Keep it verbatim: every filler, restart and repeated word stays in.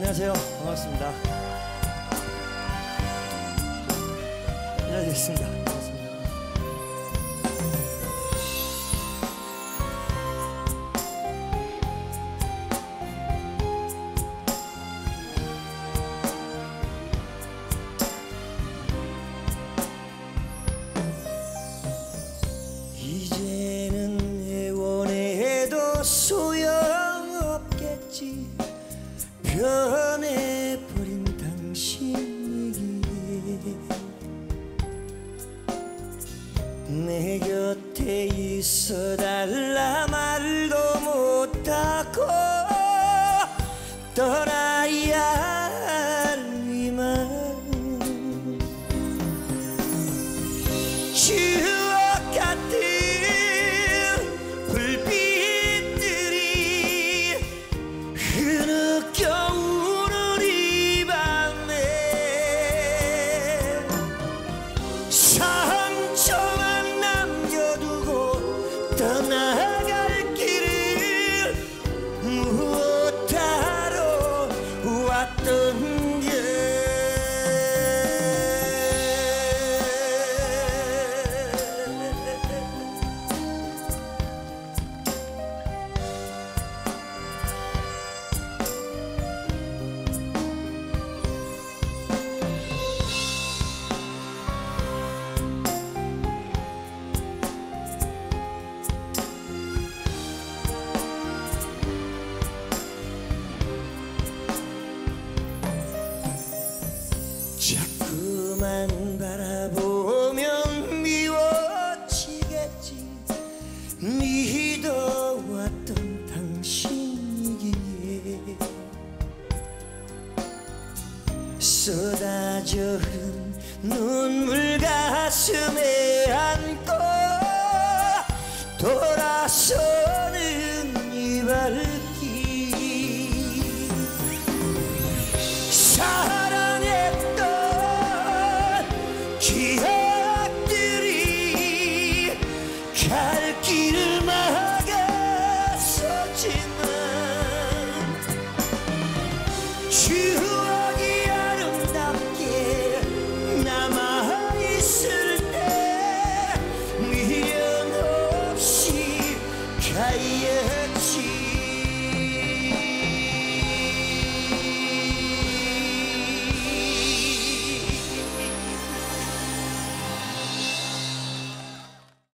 안녕하세요. 반갑습니다. 인사드리겠습니다. 반갑습니다. 이제는 애원해도 소용없겠지. 변해버린 당신이기에 내 곁에 있어달라 말도 못하고 떠나야 할 이 마음, 추억 같은 불빛들이 흐느껴 우는 이 밤에 상처만 남겨두고 떠나갈 길을 무엇하러 왔던 게 자꾸만 바라보면 미워지겠지. 믿어왔던 당신이기에 쏟아져 흐른 눈물 가슴에 안고 돌아